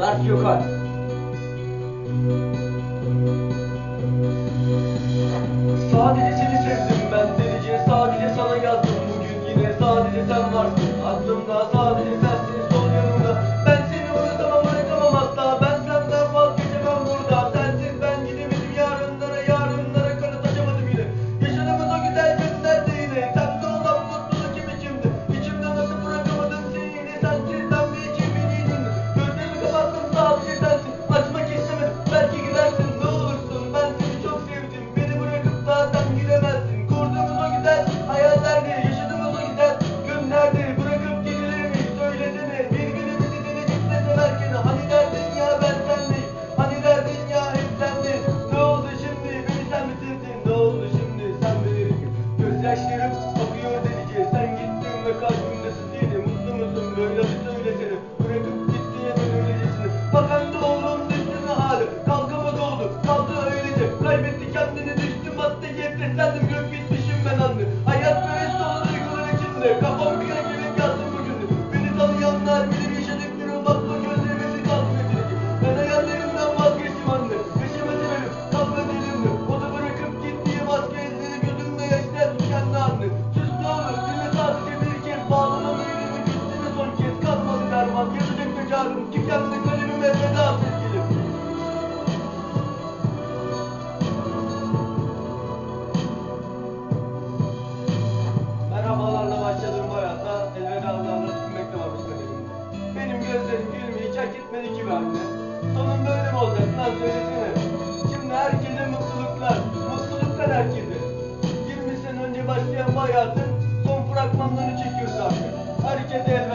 Mert Gökalp. Sadece seni sevdim ben delice, sadece sana yazdım bugün yine, sadece sen varsın aklımda, sadece sensin sol yanımda. Ben seni unutamam, bırakamam asla, ben senden vazgeçemem burada. Sensiz ben gidemedim yarınlara, yarınlara kanıt açamadım yine. Yaşadığımız o güzel günlerde yine, sende olan mutluluk kim içimde, içimde nasıl bırakamadım seni yine. Sensiz ben bir içimin iyiydim, gözlerimi kapattım sadece sensin. Açmak istemedim, belki gidersin ne olursun, ben seni çok sevdim, beni bırakıp da sen gidemezsin. Kurduğumuz o güzel hayallerde, yaşadığımız o güzel günlerde bırakıp gidilir mi söylesene, birbirimizi denecekse severken. Hani derdin ya ben sendeyim, hani derdin ya hep sende. Ne oldu şimdi, beni sen bitirdin, ne oldu şimdi sen belirdin. Gözyaşlarım akıyor delice, sen gittin ve kalbimde sızıydı. Mutlu musun böyle bir söylesene, bırakıp gittiğine ben öylesine. Bakan da oğlum düştü mü hali, kalkamadı oldu, kaldı öylece. Kaybetti kendini, düştüm maddeye, seslendim, gök bitmişim ben anne. Hayat böyle dolu duygular içinde, kafam bir kere gelip yattım bugün de. Beni tanıyanlar bilir yaşadıklarım, bak bu gözlerimi kaldım etreki. Ben hayallerimden vazgeçtim anne, peşime severim, kalmadı elimde. O da bırakıp gittiği başka elleri, gözümde yaşlar tükendi anne. Sus ne olur, dinle sadece bir kez, bağlamam yüreğimi gittiğine son kez. Kalmadı derman, yazacak bekarım, tükendi kalemime veda sevgilim. Merhabalarla başladığım bu hayatta elvedalarla tükenmek de varmış kaderimde. Benim gözlerim gülmeyi hiç hak etmedi ki be anne. Sonun böyle mi olacak lan söylesene. Şimdi herkese mutluluklar, mutluluklar herkese. 20 sene önce başlayan bu hayatın son fragmanlarını çekiyoruz artık. Herkese